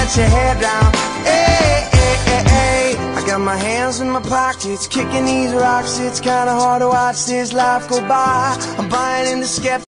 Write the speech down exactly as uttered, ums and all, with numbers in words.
let your hair down. Hey, hey, hey, hey. I got my hands in my pockets, kicking these rocks. It's kinda hard to watch this life go by. I'm buying into skeptics.